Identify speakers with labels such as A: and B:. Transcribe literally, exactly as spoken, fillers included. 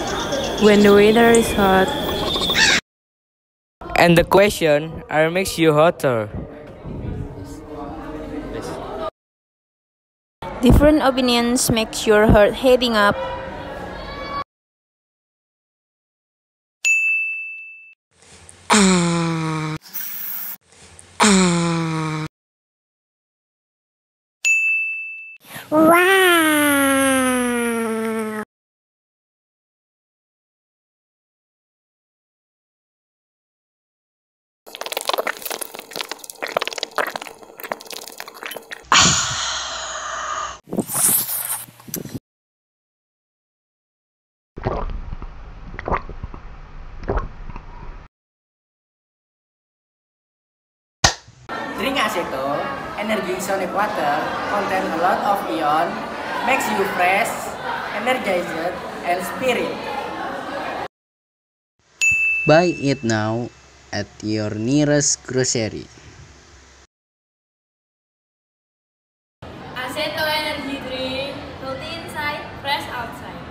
A: When the weather is hot.
B: And the question are makes you hotter.
C: Different opinions make your heart heating up.
D: Wow.
E: Drink Aceto, energy sonic water, contain a lot of ion, makes you fresh, energized, and spirit.
F: Buy it now at your nearest grocery.
G: Aceto energy drink, healthy inside, fresh outside.